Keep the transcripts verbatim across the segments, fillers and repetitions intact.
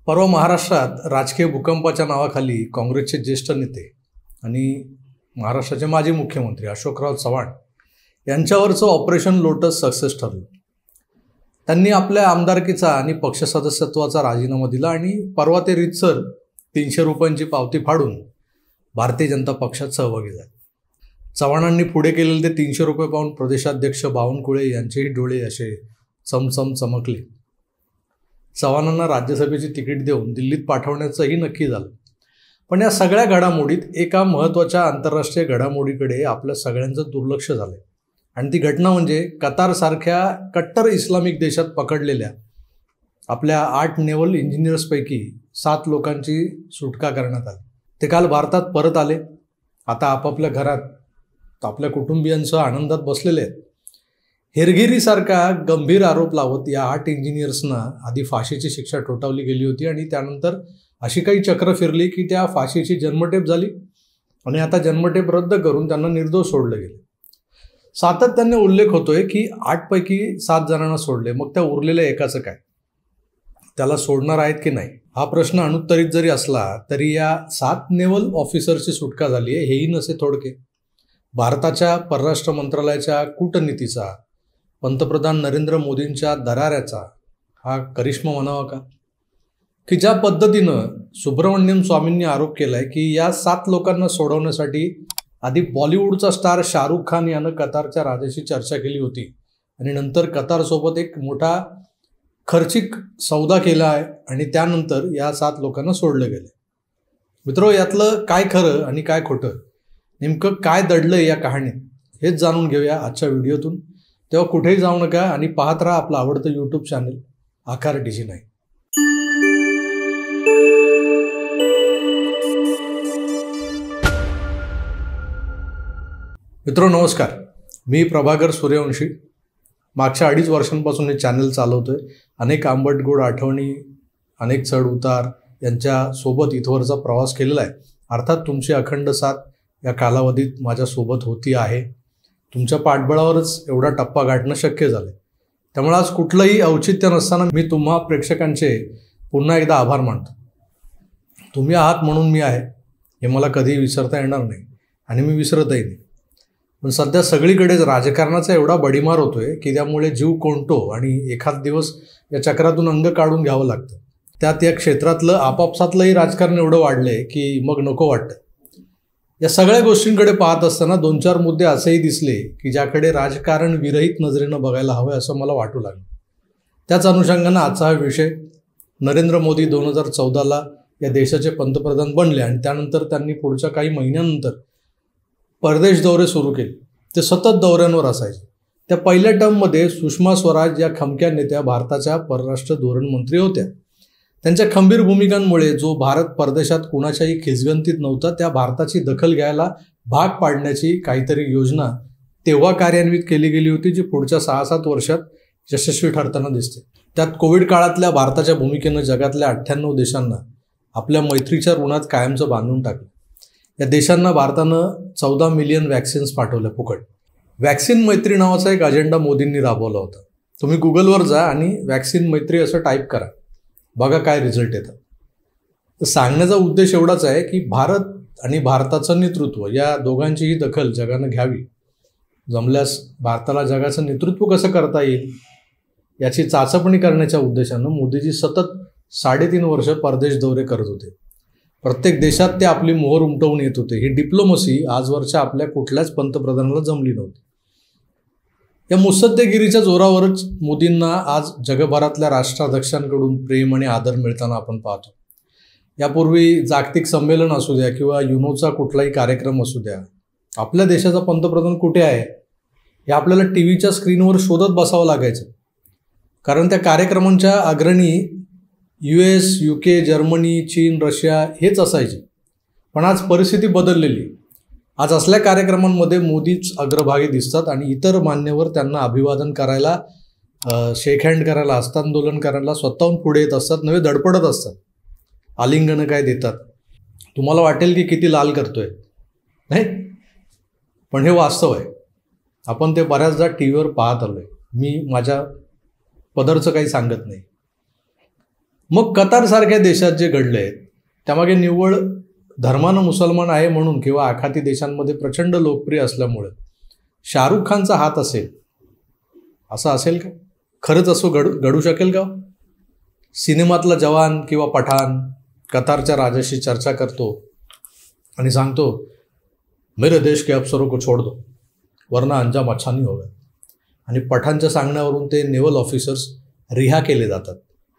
परवा महाराष्ट्रात राजकीय भूकंपाच्या नावाखाली काँग्रेसचे ज्येष्ठ नेते आणि महाराष्ट्राचे माजी मुख्यमंत्री अशोकराव चव्हाण यांच्यावरचं ऑपरेशन लोटस सक्सेस ठरलं. त्यांनी आपल्या आमदारकीचा आणि पक्ष सदस्यत्वाचा राजीनामा दिला आणि परवा ते रीतसर तीनशे रुपयांची पावती फाडून भारतीय जनता पक्षात सहभागी झाले. चव्हाणांनी पुढे केलेले ते तीनशे रुपये पाहून प्रदेशाध्यक्ष बावनकुळे यांचेही डोळे असे चमचम चमकले. चव्हाणांना राज्यसभेची तिकीट देऊन दिल्लीत पाठवण्याचंही नक्की झालं. पण या सगळ्या घडामोडीत एका महत्त्वाच्या आंतरराष्ट्रीय घडामोडीकडे आपल्या सगळ्यांचं दुर्लक्ष झालं आणि ती घटना म्हणजे कतारसारख्या कट्टर इस्लामिक देशात पकडलेल्या आपल्या आठ नेव्हल इंजिनियर्सपैकी सात लोकांची सुटका करण्यात आली. ते काल भारतात परत आले. आता आपापल्या घरात आपल्या कुटुंबियांसह आनंदात बसलेले आहेत. हेरगिरीसारखा गंभीर आरोप लावत या आठ इंजिनियर्सना आधी फाशीची शिक्षा ठोठावली गेली होती आणि त्यानंतर अशी काही चक्र फिरली की त्या फाशीची जन्मठेप झाली आणि आता जन्मठेप रद्द करून त्यांना निर्दोष सोडलं गेलं. सातत्याने उल्लेख होतोय की आठपैकी सात जणांना सोडले, मग त्या उरलेल्या एकाचं काय? त्याला सोडणार आहेत की नाही हा प्रश्न अनुत्तरित जरी असला तरी या सात नेव्हल ऑफिसरची सुटका झाली आहे हेही नसे थोडके. भारताच्या परराष्ट्र मंत्रालयाच्या कूटनीतीचा, पंतप्रधान नरेंद्र मोदींच्या दराऱ्याचा हा करिश्मा म्हणावा का? की ज्या पद्धतीनं सुब्रमण्यम स्वामींनी आरोप केला आहे की या सात लोकांना सोडवण्यासाठी आधी बॉलिवूडचा स्टार शाहरुख खान यानं कतारच्या राजाशी चर्चा केली होती आणि नंतर कतारसोबत एक मोठा खर्चिक सौदा केला आहे आणि त्यानंतर या सात लोकांना सोडलं गेलं. मित्रो, यातलं काय खरं आणि काय खोटं, नेमकं काय दडलं या कहाणीत हेच जाणून घेऊया आजच्या व्हिडिओतून. तेव्हा कुठेही जाऊ नका आणि पाहत राहा आपलं आवडतं यूट्यूब चॅनल आकार डीजी नाईन. मित्रो नमस्कार, मी प्रभाकर सूर्यवंशी. मागच्या अडीच वर्षांपासून हे चॅनल चालवतोय. अनेक आंबट गोड आठवणी, अनेक चढ उतार यांच्यासोबत इथवरचा प्रवास केलेला आहे. अर्थात तुमची अखंड साथ या कालावधीत माझ्यासोबत होती आहे. तुमच्या पाठबळावरच एवढा टप्पा गाठणं शक्य झालं. त्यामुळे आज कुठलंही औचित्य नसताना मी तुम्हा प्रेक्षकांचे पुन्हा एकदा आभार मानतो. तुम्ही आहात म्हणून मी आहे हे मला कधीही विसरता येणार नाही आणि मी विसरतही नाही. पण सध्या सगळीकडेच राजकारणाचा एवढा बडीमार होतोय की त्यामुळे जीव कोंडतो आणि एखाद दिवस या चक्रातून अंग काढून घ्यावं लागतं. त्यात या क्षेत्रातलं आपापसातलंही राजकारण एवढं वाढलंय की मग नको वाटतं. या सगळ्या गोष्टींकडे पाहत असताना दोन चार मुद्दे असेही दिसले की ज्याकडे राजकारण विरहित नजरेनं बघायला हवं असं मला वाटू लागलं. त्याच अनुषंगानं आजचा हा विषय. नरेंद्र मोदी दोन हजार चौदाला या देशाचे पंतप्रधान बनले आणि त्यानंतर त्यांनी पुढच्या काही महिन्यानंतर परदेश दौरे सुरू केले. ते सतत दौऱ्यांवर असायचे. त्या पहिल्या टर्ममध्ये सुषमा स्वराज या खमक्या नेत्या भारताच्या परराष्ट्र धोरण मंत्री होत्या. त्यांच्या खंबीर भूमिकांमुळे जो भारत परदेशात कुणाच्याही खिसगंतीत नव्हता त्या भारताची दखल घ्यायला भाग पाडण्याची काहीतरी योजना तेव्हा कार्यान्वित केली गेली होती, जी पुढच्या सहा सात वर्षात यशस्वी ठरताना दिसते. त्यात कोविड काळातल्या भारताच्या भूमिकेनं जगातल्या अठ्ठ्याण्णव देशांना आपल्या मैत्रीच्या ऋणात कायमचं बांधून टाकलं. या देशांना भारतानं चौदा मिलियन वॅक्सिन्स पाठवल्या फुकट. वॅक्सिन मैत्री नावाचा एक अजेंडा मोदींनी राबवला होता. तुम्ही गुगलवर जा आणि वॅक्सिन मैत्री असं टाईप करा, बघा काय रिझल्ट येतात. तर सांगण्याचा उद्देश एवढाच आहे की भारत आणि भारताचं नेतृत्व या दोघांचीही दखल जगानं घ्यावी. जमल्यास भारताला जगाचं नेतृत्व कसं करता येईल याची चाचपणी करण्याच्या उद्देशानं मोदीजी सतत साडेतीन वर्ष परदेश दौरे करत होते. प्रत्येक देशात ते आपली मोहर उमटवून येत होते. ही डिप्लोमसी आजवरच्या आपल्या कुठल्याच पंतप्रधानाला जमली नव्हती. या मुत्सद्देगिरीच्या जोरावरच मोदींना आज जगभरातल्या राष्ट्राध्यक्षांकडून प्रेम आणि आदर मिळताना आपण पाहतो. यापूर्वी जागतिक संमेलन असू द्या किंवा युनोचा कुठलाही कार्यक्रम असू द्या, आपल्या देशाचा पंतप्रधान कुठे आहे हे आपल्याला टी व्हीच्या स्क्रीनवर शोधत बसावं लागायचं. कारण त्या कार्यक्रमांच्या अग्रणी U S, U K, Germany, चीन, रशिया हेच असायचे. पण आज परिस्थिती बदललेली. आज असल्या कार्यक्रमांमध्ये मोदीच अग्रभागी दिसतात आणि इतर मान्यवर त्यांना अभिवादन करायला, शेक हँड करायला, हस्तांदोलन करायला स्वतःहून पुढे येत असतात, नव्हे धडपडत असतात. आलिंगनं काय देतात. तुम्हाला वाटेल की किती लाल करतोय, नाही, पण हे वास्तव आहे. आपण ते बऱ्याचदा टी व्हीवर पाहत आलोय. मी माझ्या पदरचं काही सांगत नाही. मग कतारसारख्या देशात जे घडले त्यामागे निव्वळ धर्मानं मुसलमान आहे म्हणून किंवा आखाती देशांमध्ये प्रचंड लोकप्रिय असल्यामुळे शाहरुख खानचा हात असेल असं असेल का? खरंच असं घडू घडू शकेल का? सिनेमातला जवान किंवा पठाण कतारच्या राजाशी चर्चा करतो आणि सांगतो मेरे देश के अफसरों को छोड़ दो वरना अंजाम अच्छा नहीं होगा, आणि पठाणच्या सांगण्यावरून ते नेव्हल ऑफिसर्स रिहा केले जातात.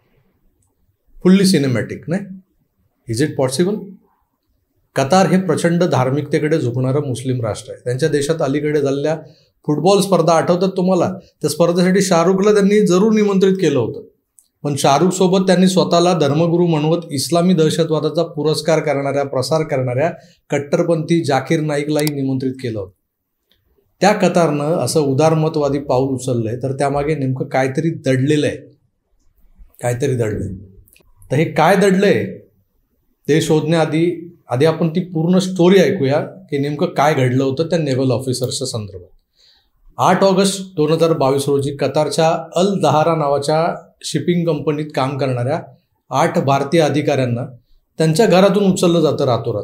फुल्ली सिनेमॅटिक नाही? Is it possible? कतार हे प्रचंड धार्मिकतेकडे झुकणारं मुस्लिम राष्ट्र आहे. त्यांच्या देशात अलीकडे झालेल्या फुटबॉल स्पर्धा आठवतात तुम्हाला? त्या स्पर्धेसाठी शाहरुखला त्यांनी जरूर निमंत्रित केलं होतं, पण शाहरुखसोबत त्यांनी स्वतःला धर्मगुरू म्हणवत इस्लामी दहशतवादाचा पुरस्कार करणाऱ्या प्रसार करणाऱ्या कट्टरपंथी जाकीर नाईकलाही निमंत्रित केलं होतं. त्या कतारनं असं उदारमतवादी पाऊल उचललंय तर त्यामागे नेमकं काहीतरी दडलेलं आहे. काहीतरी दडलंय. तर हे काय दडलंय ते शोधण्याआधी आधी आपण ती पूर्ण स्टोरी ऐकूया की नेमकं काय घडलं होतं त्या नेव्हल ऑफिसर्सच्या संदर्भात. आठ ऑगस्ट दोन हजार बावीस रोजी कतारच्या अल दहारा नावाच्या शिपिंग कंपनीत काम करणाऱ्या आठ भारतीय अधिकाऱ्यांना त्यांच्या घरातून उचललं जातं रातोरात.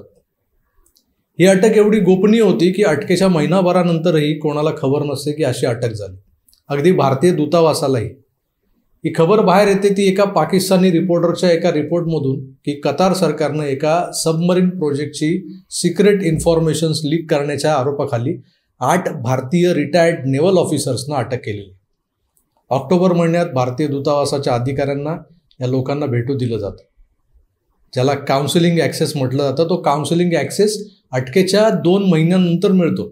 ही अटक एवढी गोपनीय होती की अटकेच्या महिनाभरानंतरही कोणाला खबर नसते की अशी अटक झाली. अगदी भारतीय दूतावासालाही. ही खबर बाहेर येते ती एका पाकिस्तानी रिपोर्टरच्या एका रिपोर्टमधून की कतार सरकारनं एका सबमरीन प्रोजेक्टची सिक्रेट इन्फॉर्मेशन्स लीक करण्याच्या आरोपाखाली आठ भारतीय रिटायर्ड नेव्हल ऑफिसर्सना अटक केलेली. ऑक्टोबर महिन्यात भारतीय दूतावासाच्या अधिकाऱ्यांना या लोकांना भेटू दिलं जातं, ज्याला काउन्सिलिंग ॲक्सेस म्हटलं जातं. तो काउन्सिलिंग ॲक्सेस अटकेच्या दोन महिन्यानंतर मिळतो.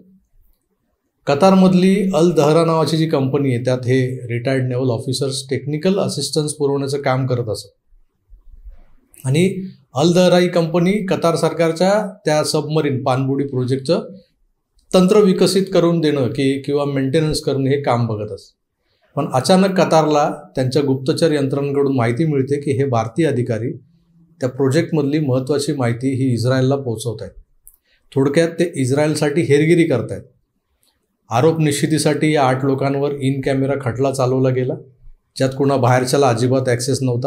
कतारमधली अल दहरा नावाची जी कंपनी आहे त्यात हे retired naval officers technical assistance पुरवण्याचं काम करत असत. आणि अल दहरा ही कंपनी कतार सरकारच्या त्या सबमरीन पाणबुडी प्रोजेक्टचं तंत्र विकसित करून देणं की किंवा मेंटेनन्स करणं हे काम बघत असत. पण अचानक कतारला त्यांच्या गुप्तचर यंत्रणांकडून माहिती मिळते की हे भारतीय अधिकारी त्या प्रोजेक्टमधली महत्त्वाची माहिती ही इस्रायलला पोहोचवत आहेत. थोडक्यात ते इस्रायलसाठी हेरगिरी करतायत. आरोप निश्चितीसाठी या आठ लोकांवर इन कॅमेरा खटला चालवला गेला, ज्यात कुणा बाहेरच्याला अजिबात ॲक्सेस नव्हता.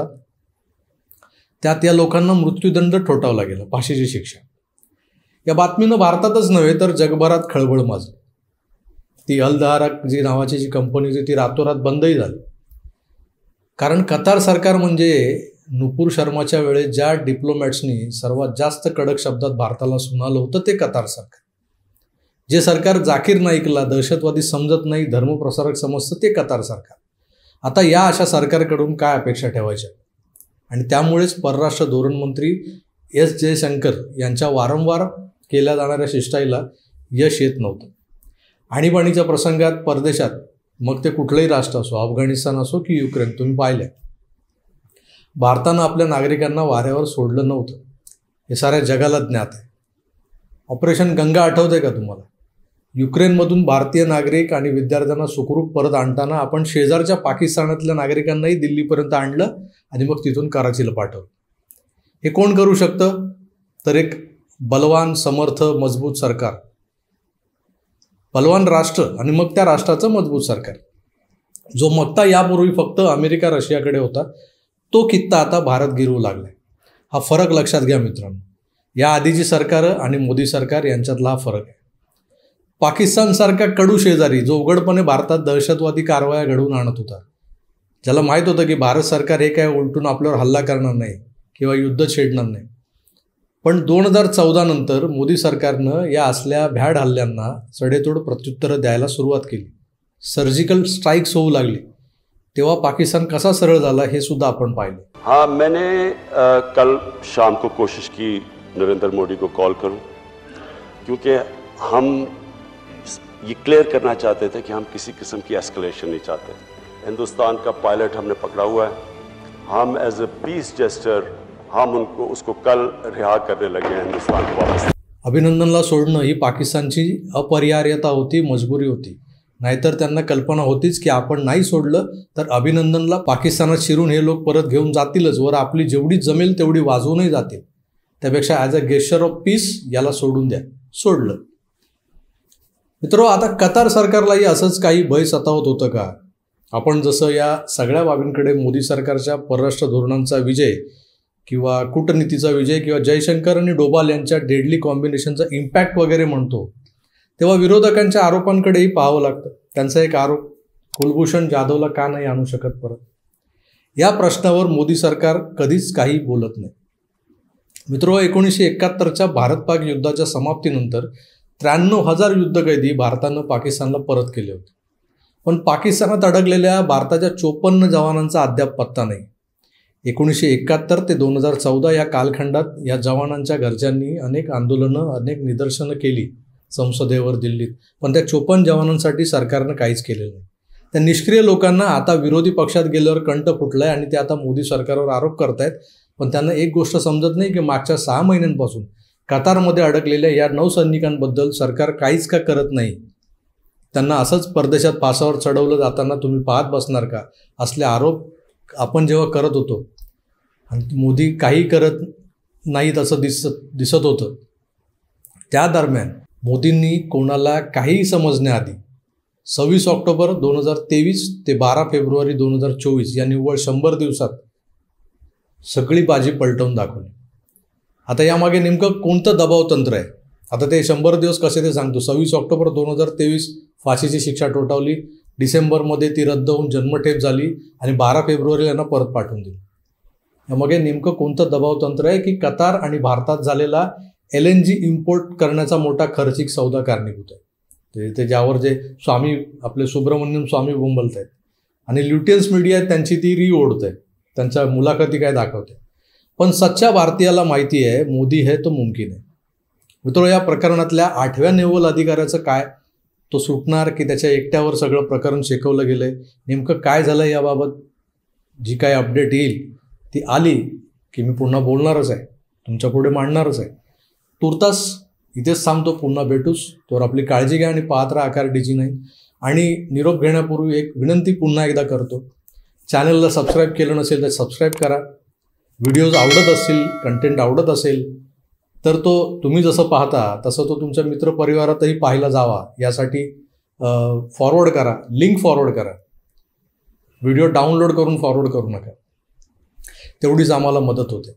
त्यात या लोकांना मृत्यूदंड ठोठावला गेला, फाशीची शिक्षा. या बातमीनं भारतातच नव्हे तर जगभरात खळबळ माजली. ती अल दहारा जी नावाची जी कंपनी होती ती रातोरात बंदही झाली. कारण कतार सरकार म्हणजे नुपूर शर्माच्या वेळेस ज्या डिप्लोमॅट्सनी सर्वात जास्त कडक शब्दात भारताला सुनावलं होतं ते कतार सरकार. जे सरकार जाकीर नाईकला दहशतवादी समजत नाही, धर्मप्रसारक समजतं ते कतार सरकार. आता या अशा सरकारकडून काय अपेक्षा ठेवायच्या? आणि त्यामुळेच परराष्ट्र धोरण मंत्री एस जयशंकर यांच्या वारंवार केल्या जाणाऱ्या शिष्टाईला यश येत नव्हतं. आणीबाणीच्या प्रसंगात परदेशात, मग ते कुठलंही राष्ट्र असो, अफगाणिस्तान असो की युक्रेन, तुम्ही पाहिलं भारतानं आपल्या नागरिकांना वाऱ्यावर सोडलं नव्हतं. हे साऱ्या जगाला ज्ञात आहे. ऑपरेशन गंगा आठवतंय का तुम्हाला? युक्रेनमधून भारतीय नागरिक आणि विद्यार्थ्यांना सुखरूप परत आणताना आपण शेजारच्या पाकिस्तानातल्या नागरिकांनाही दिल्लीपर्यंत आणलं आणि मग तिथून कराचीला पाठवलं. हे कोण करू शकतं? तर एक बलवान, समर्थ, मजबूत सरकार, बलवान राष्ट्र आणि मग त्या राष्ट्राचं मजबूत सरकार. जो मक्ता यापूर्वी फक्त अमेरिका रशियाकडे होता तो कित्ता आता भारत गिरवू लागलाय. हा फरक लक्षात घ्या मित्रांनो. या आधीची सरकारं आणि मोदी सरकार यांच्यातला हा फरक आहे. पाकिस्तानसारखा कडू शेजारी जो उघडपणे भारतात दहशतवादी कारवाया घडवून आणत होता, ज्याला माहीत होतं की भारत सरकार हे काय उलटून आपल्यावर हल्ला करणार नाही किंवा युद्ध छेडणार नाही, पण दोन हजार चौदा नंतर मोदी सरकारनं या असल्या भ्याड हल्ल्यांना सडेतोड प्रत्युत्तरं द्यायला सुरुवात केली. सर्जिकल स्ट्राईक्स होऊ लागली. तेव्हा पाकिस्तान कसा सरळ झाला हे सुद्धा आपण पाहिलं. हाँ, मैंने आ, कल शाम को कोशिश की नरेंद्र मोदी को कॉल करूं, क्योंकि हम ये क्लियर करना चाहते थे कि हम किसी किस्म की एस्केलेशन नहीं चाहते. हिंदुस्तान का पायलट हमने पकड़ा हुआ है. हम एज ए पीस जेस्टर हम उनको उसको कल रिहा करने लगे हैं हिंदुस्तान को वापस. अभिनंदनला सोडणं ही पाकिस्तानची अपरिहार्यता होती, मजबुरी होती. नाहीतर त्यांना कल्पना होतीच की आपण नाही सोडलं तर अभिनंदनला पाकिस्तानात शिरून हे लोक परत घेऊन जातीलच, वर आपली जेवढी जमेल तेवढी वाजवूनही जातील. त्यापेक्षा as a gesture of peace याला सोडून द्या. सोडलं. मित्रो, आता कतार सरकारलाही असंच काही भय सतावत होतं का? आपण जसं या सगळ्या बाबींकडे मोदी सरकारच्या परराष्ट्र धोरणांचा विजय किंवा कूटनीतीचा विजय किंवा जयशंकर आणि डोभाल यांच्या डेडली कॉम्बिनेशनचा इम्पॅक्ट वगैरे म्हणतो, तेव्हा विरोधकांच्या आरोपांकडेही पाहावं लागतं. त्यांचा एक आरोप, कुलभूषण जाधवला का नाही आणू शकत परत, या प्रश्नावर मोदी सरकार कधीच काही बोलत नाही. मित्रो, एकोणीसशे एकाहत्तरच्या भारत पाक युद्धाच्या समाप्तीनंतर त्र्याण्णव हजार युद्धकैदी भारतानं पाकिस्तानला परत केले होते. पण पाकिस्तानात अडकलेल्या भारताच्या चोपन्न जवानांचा अद्याप पत्ता नाही. एकोणीसशे एकाहत्तर ते दोन हजार चौदा या कालखंडात या जवानांच्या घरच्यांनी अनेक आंदोलनं, अनेक निदर्शनं केली संसदेवर, दिल्लीत, पण त्या चोपन्न जवानांसाठी सरकारनं काहीच केलेलं नाही. त्या निष्क्रिय लोकांना आता विरोधी पक्षात गेल्यावर कंठ फुटलाय आणि ते आता मोदी सरकारवर आरोप करतायत. पण त्यांना एक गोष्ट समजत नाही की मागच्या सहा महिन्यांपासून कतारमध्ये अडकलेल्या या नौसैनिकांबद्दल सरकार काहीच का करत नाही. त्यांना असंच परदेशात फासावर चढवलं जाताना तुम्ही पाहत बसणार का? असले आरोप आपण जेव्हा करत होतो आणि मोदी काही करत नाहीत असं दिसत दिसत होतं, त्या दरम्यान मोदींनी कोणाला काहीही समजण्याआधी सव्वीस ऑक्टोबर दोन हजार तेवीस ते बारा फेब्रुवारी दोन हजार चोवीस या निव्वळ शंभर दिवसात सगळी बाजी पलटवून दाखवली. आता यामागे नेमकं कोणतं दबाव तंत्र आहे? आता ते शंभर दिवस कसे ते सांगतो. सव्वीस ऑक्टोबर दोन हजार तेवीस फाशीची शिक्षा ठोठावली, डिसेंबरमध्ये ती रद्द होऊन जन्मठेप झाली आणि बारा फेब्रुवारीला यांना परत पाठवून दिली. यामागे नेमकं कोणतं दबाव तंत्र आहे की कतार आणि भारतात झालेला एल एन जी इम्पोर्ट करण्याचा मोठा खर्चिक सौदा कारणीभूत आहे? ते ते ज्यावर जे स्वामी आपले सुब्रमण्यम स्वामी बोंबलत आहेत आणि ल्युटियन्स मीडिया त्यांची ती री ओढत आहे, त्यांच्या मुलाखती काय दाखवते. पण सच्च्या भारतीयाला माहिती आहे मोदी है तो मुमकिन आहे. मित्रो, या प्रकरणातल्या आठव्या नेव्हल अधिकाऱ्याचं काय? तो सुटणार की त्याच्या एकट्यावर सगळं प्रकरण शेकवलं गेलं आहे? नेमकं काय झालं याबाबत जी काय अपडेट येईल ती आली की मी पुन्हा बोलणारच आहे, तुमच्या पुढे मांडणारच आहे. तुर्तास इथेच थांबतो, पुन्हा भेटूस. तर आपली काळजी घ्या आणि पाहत राहा आकार डी जी नाईन. आणि निरोप घेण्यापूर्वी एक विनंती पुन्हा एकदा करतो, चॅनलला सबस्क्राईब केलं नसेल तर सबस्क्राईब करा. व्हिडिओज आवडत असतील, कंटेंट आवडत असेल तर तो तुम्ही जसं पाहता तसं तो तुमच्या मित्रपरिवारातही पाहायला जावा यासाठी फॉरवर्ड करा, लिंक फॉरवर्ड करा. व्हिडिओ डाउनलोड करून फॉरवर्ड करू नका, तेवढीच आम्हाला मदत होते.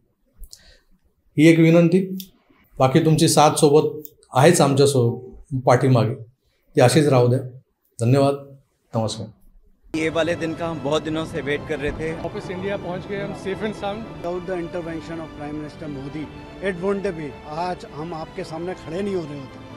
ही एक विनंती. बाकी तुमची साथ सोबत आहेच आमच्या सो पाठीमागे, ती अशीच राहू द्या. धन्यवाद, नमस्कार. ये वाले दिन का हम बहुत दिनों से वेट कर रहे थे. वापस इंडिया पहुंच गए हम safe and sound. Without the intervention of prime minister Modi it wouldn't be. आज हम आपके सामने खड़े नहीं हो रहे होते.